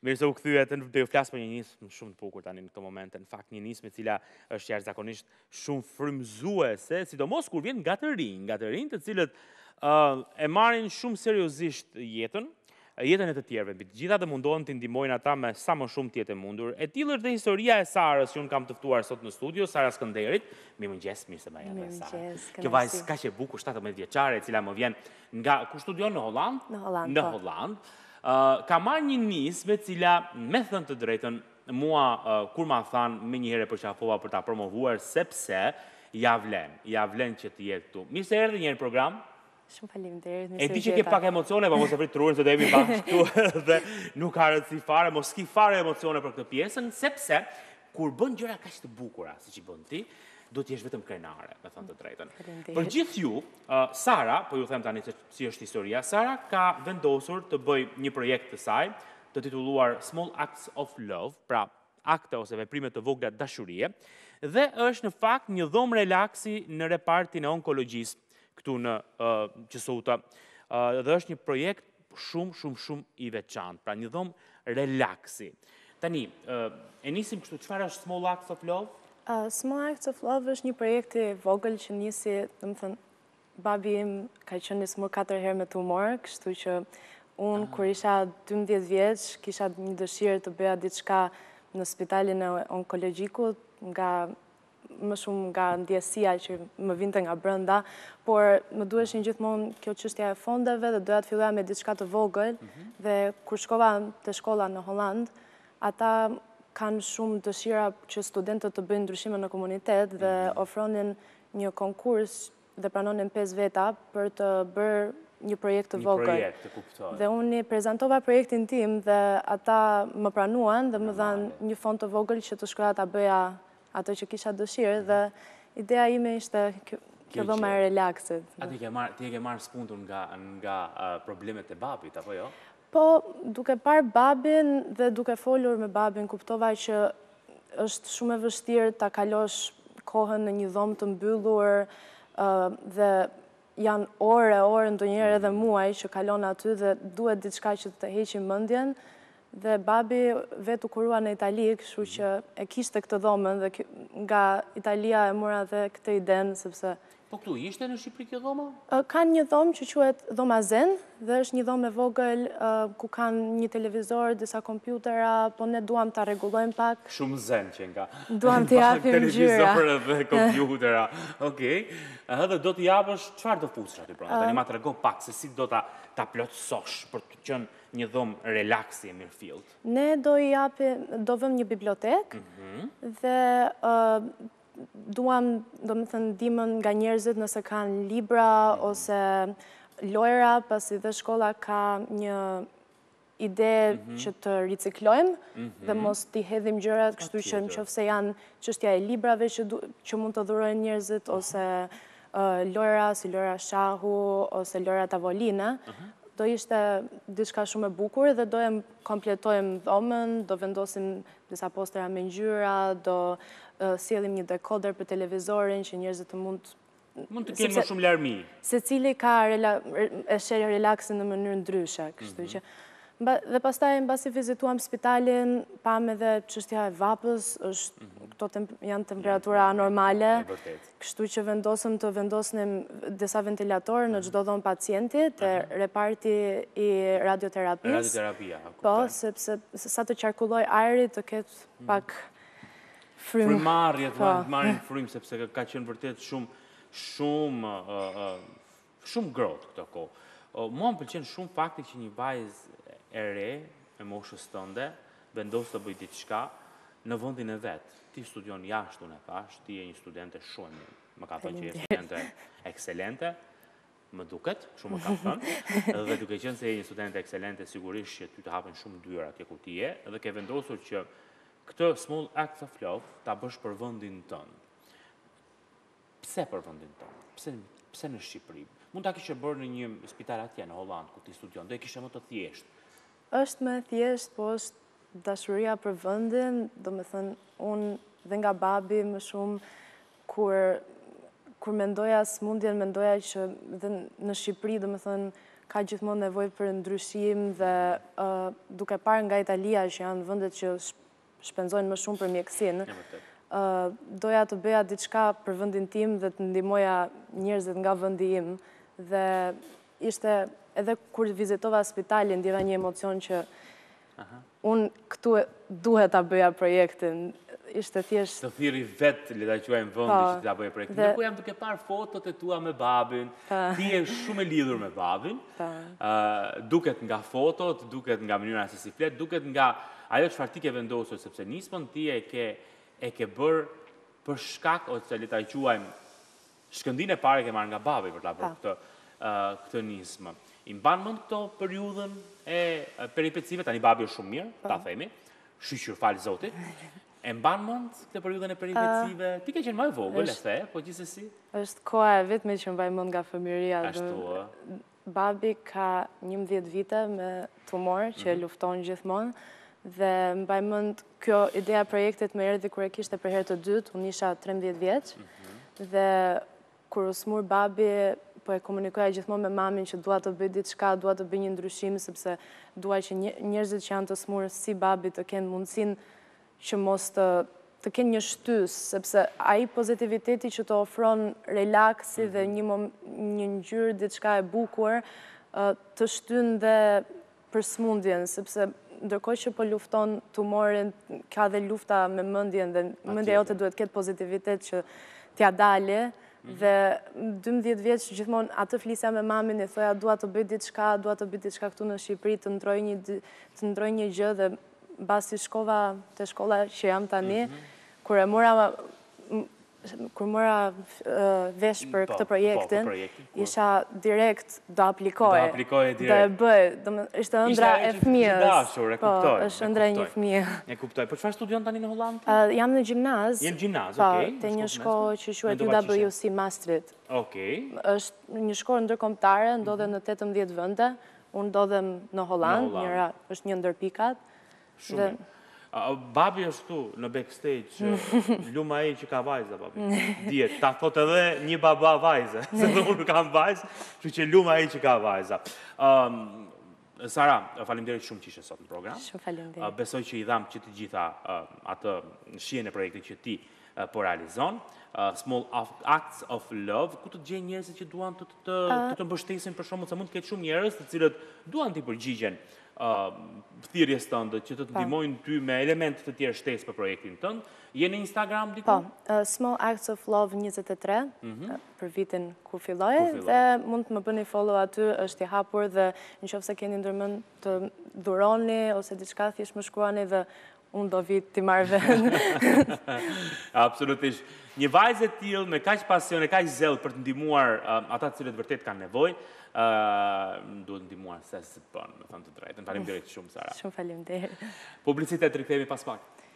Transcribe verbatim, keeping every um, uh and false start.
Mirë se u kthyet, do ju flas për një nismë shumë të bukur tani në këtë moment. Në fakt një nismë e cila është jashtëzakonisht shumë frymëzuese, sidomos kur vjen nga të rinj, nga të rinj të cilët uh, e marrin shumë seriozisht jetën, jetën e të tjerëve. Mbi të gjitha dhe mundohen të ndihmojnë ata me sa më shumë të jetë e mundur. E tillë është dhe historia e Sarës, që unë kam të ftuar sot në studio, Sara Skënderit. Mirëmëngjes, mirë se më jep Sara. Kjo vajzë kaq e bukur, shtatëmbëdhjetë vjeçare, e cila më vjen nga ku studion në Holland? Në Holland. Në Holland. Uh, ka marrë një nismë e cila, me thënë të drejtën, mua uh, kur ma thanë me një herë për qafova për ta promovuar, sepse ja vlen, ja vlen që të jetë këtu. Mirë se erdhi një herë në program. Shumë faleminderit. E di që ke pak emocione, pa mos e prit trurin se do jemi bashkë këtu dhe nuk ka rëndësi fare, mos ki fare emocione për këtë pjesën, sepse kur bën gjëra kaq të bukura siç i bën ti, do t'jesh vetëm krenare, me thënë të drejtën. Për gjithë ju, uh, Sara, po ju them tani se si është historia, Sara ka vendosur të bëj një projekt të saj, të titulluar Small Acts of Love, pra akte ose veprime të vogla dashurie, dhe është në fakt një dhomë relaksi në repartin e onkologjisë këtu në uh, Qësuta. Uh, dhe është një projekt shumë, shumë, shumë i veçantë, pra një dhomë relaksi. Tani, uh, e nisim kështu, çfarë është Small Acts of Love? Uh, Small Acts of Love është një projekt i vogël që nisi, do të thënë, babi im ka qenë smur katër herë me tumor, kështu që unë kur isha dymbëdhjetë vjeç, kisha një dëshirë të bëja diçka në spitalin e onkologjikut, nga më shumë nga ndjesia që më vinte nga brenda, por më duheshin gjithmonë kjo çështja e fondeve dhe doja të filloja me diçka të vogël, dhe kur shkova te shkolla në Holland, ata kanë shumë dëshira që studentët të bëjnë ndryshime në komunitet dhe ofronin një konkurs dhe pranonin pesë veta për të bërë një projekt të vogël. Një projekt, të kuptoj. Dhe unë i prezantova projektin tim dhe ata më pranuan dhe më dhanë një fond të vogël që të shkoja ta bëja ato që kisha dëshirë, dhe ideja ime ishte kjo dhoma e relaksit. A ti e ke marrë spuntur nga problemet e babit, apo jo? Po, duke parë babin dhe duke folur me babin, kuptova që është shumë e vështirë ta kalosh kohën në një dhomë të mbyllur dhe janë ore, ore, ndonjëherë edhe muaj që kalon aty dhe duhet diçka që të heqi mendjen. Dhe babi vetë u kurua në Itali, kështu që e kishte këtë dhomën dhe nga Italia e mora dhe këtë idenë, sepse... Po këtu ishte në Shqipëri kjo dhoma? Kanë një dhomë që quhet dhoma Zen, dhe është një dhomë e vogël ku kanë një televizor, disa kompjutera, po ne duam ta rregullojmë pak. Shumë zen që nga. Duam t'i japim ngjyra. Televizor dhe kompjutera. Okej. Edhe do t'i japësh çfarë do futesh aty pranë? Tani ma trego pak se si do ta ta plotësosh për të qenë një dhomë relaksi e mirëfillt. Ne do i japim, do vëmë një bibliotekë dhe duam, do më thënë, ndihmën nga njerëzit nëse kanë libra ose lojra, pasi dhe shkolla ka një ide që të riciklojmë dhe mos t'i hedhim gjërat, kështu që nëse janë çështja e librave që mund të dhurojnë njerëzit, ose lojra si lojra shahu ose lojra tavoline, do ishte diçka shumë e bukur dhe do e kompletojmë dhomën, do vendosim disa postera me ngjyra, do sjellim një dekoder për televizorin që njerëzit të mund mund të kenë më shumë larmi. Secili ka e sheh relaksin në mënyrë ndryshe, kështu që dhe pastaj mbasi vizituam spitalin, pam edhe çështja e vapës, është këto janë temperatura anormale, kështu që vendosëm të vendosnim disa ventilatorë në çdo dhomë pacienti, te reparti i radioterapisë. Radioterapia. Po, sepse sa të qarkulloj ajri të ketë pak frymë. Frymarrje, të marrin frymë, sepse ka qenë vërtet shumë shumë shumë ngrohtë këtë kohë. Mua më pëlqen shumë fakti që një vajzë e re, e moshës tënde, vendos të bëj diçka në vendin e vet. Ti studion jashtë, unë e thash, ti je një studente shumë e mirë. Më ka thënë që je studente ekselente, më duket, shumë më ka thënë, dhe duke qenë se je një studente ekselente, sigurisht që ty të hapen shumë dyra atje ku ti je, dhe ke vendosur që këtë small acts of love ta bësh për vendin tënd. Pse për vendin tënd? Pse pse në Shqipëri? Mund ta kishe bërë në një spital atje në Holland ku ti studion, do e kishe më të thjeshtë. Është më thjesht, po është dashuria për vendin, do me thënë, unë dhe nga babi më shumë, kur kur mendoja smundjen, mendoja që dhe në Shqipëri, do me thënë, ka gjithmonë nevojë për ndryshim dhe uh, duke parë nga Italia që janë vendet që shpenzojnë më shumë për mjekësinë, uh, doja të bëja diçka për vendin tim dhe të ndihmoja njerëzit nga vendi im dhe ishte edhe kur vizitova spitalin ndjeva një emocion që unë këtu duhet ta bëja projektin. Ishte thjesht... Të thiri vetë, le ta quajmë vendi që ta bëja projektin. Dhe ku jam duke parë fotot e tua me babin, ti je shumë e lidhur me babin, duket nga fotot, duket nga mënyra se si flet, duket nga ajo çfarë ti ke vendosur, sepse nismën ti e ke e ke bërë për shkak, ose le ta quajmë shkëndinë e parë ke marrë nga babi për ta bërë këtë këtë nismë. I mban mend këto periudhën e peripecive, tani babi është shumë mirë, ta themi, shqyqur falë Zotit. E mban mend këtë periudhën e peripecive? Ti ke qenë më e vogël, e the, po gjithsesi? Është koha e vetme që mbaj mend nga fëmijëria. Ashtu. Babi ka njëmbëdhjetë vite me tumor që e lufton gjithmonë dhe mbaj mend kjo ideja e projektit më erdhi kur e kishte për herë të dytë, unë isha trembëdhjetë vjeç dhe kur u smur babi po e komunikoja gjithmonë me mamin që dua të bëj diçka, dua të bëj një ndryshim sepse dua që njerëzit që janë të smurë si babi të kenë mundësinë që mos të të kenë një shtys, sepse ai pozitiviteti që të ofron relaksi dhe një një ngjyrë diçka e bukur të shtyn dhe për smundjen, sepse ndërkohë që po lufton tumorin, ka dhe lufta me mendjen dhe mendja jote duhet ketë pozitivitet që t'ja dalë. Dhe dymbëdhjetë vjeç gjithmonë atë flisja me mamin e thoja dua të bëj diçka, dua të bëj diçka këtu në Shqipëri, të ndroj një të ndroj një gjë dhe mbasi shkova te shkolla që jam tani, kur e mora kur mora vesh për këtë projektin, isha direkt do aplikoj. Do aplikoje direkt. Do e bëj, ishte ëndra e fëmijës. Ishte dashur, e kuptoj. Po, është ëndra e një fëmije. E kuptoj. Po çfarë studion tani në Holland? Jam në gjimnaz. Jem gjimnaz, Po, okay. te një shkollë që quhet U W C Maastricht. Okej. Është një shkollë ndërkombëtare, ndodhet në tetëmbëdhjetë vende. Unë ndodhem në Holland, njëra është një ndër pikat. Shumë. Babi është tu në backstage, luma e që ka vajza, babi. Djetë, ta thot edhe një baba vajze, se dhe unë kam vajzë, që që luma e që ka vajza. Sara, faleminderit shumë që ishe sot në program. Shumë faleminderit. Besoj që i dham që të gjitha atë shijen e projektit që ti po realizon. Small acts of love, ku të gjenë njerëzit që duan të të mbështesin për shkakun se mund të ketë shumë njerëz të cilët duan të përgjigjen thirrjes tënde që të të ndihmojnë ty me elemente të tjerë shtesë për projektin tënd. Je në Instagram diku? Po, Small Acts of Love njëzet e tre për vitin kur filloi dhe mund të më bëni follow aty, është i hapur dhe nëse keni ndërmend të dhuroni ose diçka thjesht më shkruani dhe unë do vi t'i marrë vend. Absolutisht. Një vajzë e tillë me kaq pasion e kaq zell për të ndihmuar ata të cilët vërtet kanë nevojë, duhet ndihmuar se si bën, me thënë të drejtën. Faleminderit shumë, Sara. Shumë faleminderit. Publicitet rikthehemi pas pak.